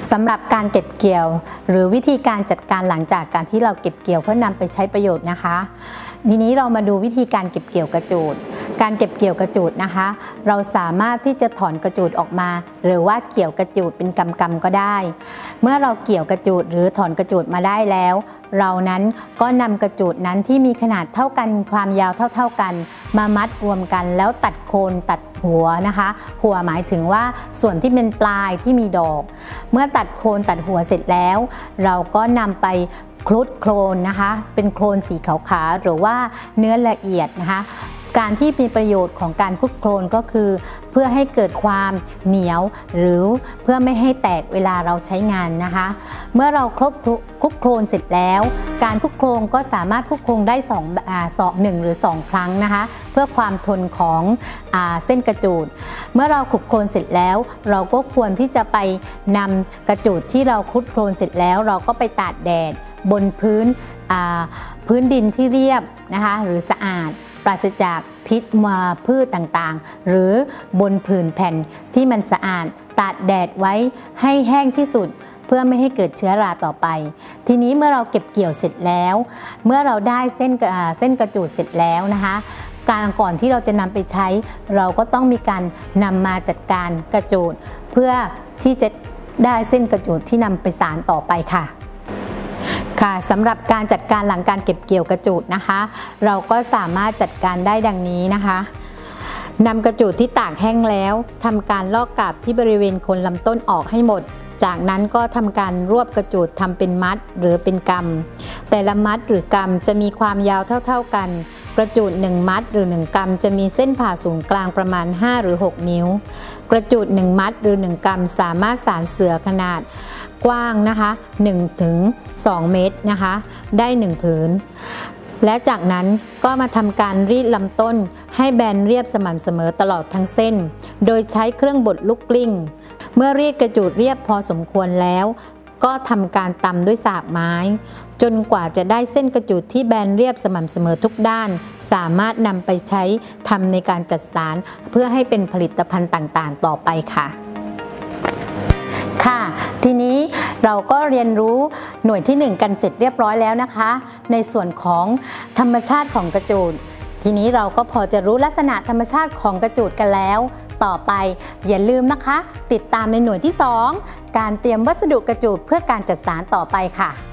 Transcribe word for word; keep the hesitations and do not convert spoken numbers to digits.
สำหรับการเก็บเกี่ยวหรือวิธีการจัดการหลังจากการที่เราเก็บเกี่ยวเพื่อนำไปใช้ประโยชน์นะคะทีนี้เรามาดูวิธีการเก็บเกี่ยวกระจูดการเก็บเกี่ยวกระจูดนะคะเราสามารถที่จะถอนกระจูดออกมาหรือว่าเกี่ยวกระจูดเป็นกำกำก็ได้เมื่อเราเกี่ยวกระจูดหรือถอนกระจูดมาได้แล้วเรานั้นก็นำกระจูดนั้นที่มีขนาดเท่ากันความยาวเท่าๆกันมามัดรวมกันแล้วตัดโคนตัดหัวนะคะหัวหมายถึงว่าส่วนที่เป็นปลายที่มีดอกเมื่อตัดโคนตัดหัวเสร็จแล้วเราก็นำไปคลุกโคลนนะคะเป็นโคลนสีขาวๆหรือว่าเนื้อละเอียดนะคะการที่มีประโยชน์ของการคลุกโคลนก็คือเพื่อให้เกิดความเหนียวหรือเพื่อไม่ให้แตกเวลาเราใช้งานนะคะเมื่อเราคลุกคลุกโคลนเสร็จแล้วการคลุกโคลนก็สามารถคลุกโคลนได้สองอ่าสองหนึ่งหรือสองครั้งนะคะเพื่อความทนของอ่าเส้นกระจูดเมื่อเราคลุกโคลนเสร็จแล้วเราก็ควรที่จะไปนำกระจูดที่เราคลุกโคลนเสร็จแล้วเราก็ไปตากแดดบนพื้นพื้นดินที่เรียบนะคะหรือสะอาดปราศจากพิษมาพืชต่างๆหรือบนผืนแผ่นที่มันสะอาดตากแดดไว้ให้แห้งที่สุดเพื่อไม่ให้เกิดเชื้อราต่อไปทีนี้เมื่อเราเก็บเกี่ยวเสร็จแล้วเมื่อเราได้เส้นเส้นกระจูดเสร็จแล้วนะคะการก่อนที่เราจะนำไปใช้เราก็ต้องมีการนำมาจัดการกระจูดเพื่อที่จะได้เส้นกระจูดที่นำไปสานต่อไปค่ะค่ะสำหรับการจัดการหลังการเก็บเกี่ยวกระจูดนะคะเราก็สามารถจัดการได้ดังนี้นะคะนำกระจูดที่ตากแห้งแล้วทำการลอกกาบที่บริเวณโคนลำต้นออกให้หมดจากนั้นก็ทำการรวบกระจูดทำเป็นมัดหรือเป็นกำแต่ละมัดหรือกำจะมีความยาวเท่าๆกันกระจูดหนึ่งมัดหรือหนึ่งกำจะมีเส้นผ่าศูนย์กลางประมาณห้าหรือหกนิ้วกระจูดหนึ่งมัดหรือหนึ่งกำสามารถสานเสื่อขนาดกว้างนะคะหนึ่งถึงสองเมตรนะคะได้หนึ่งผืนและจากนั้นก็มาทำการรีดลำต้นให้แบนเรียบสม่ำเสมอตลอดทั้งเส้นโดยใช้เครื่องบดลูกกลิ้งเมื่อรีดกระจูดเรียบพอสมควรแล้วก็ทำการตำด้วยสากไม้จนกว่าจะได้เส้นกระจูดที่แบนเรียบสม่ำเสมอทุกด้านสามารถนำไปใช้ทำในการจัดสารเพื่อให้เป็นผลิตภัณฑ์ต่างๆต่อไปค่ะค่ะทีนี้เราก็เรียนรู้หน่วยที่หนึ่งกันเสร็จเรียบร้อยแล้วนะคะในส่วนของธรรมชาติของกระจูดทีนี้เราก็พอจะรู้ลักษณะธรรมชาติของกระจูดกันแล้วต่อไปอย่าลืมนะคะติดตามในหน่วยที่สองการเตรียมวัสดุกระจูดเพื่อการจัดสารต่อไปค่ะ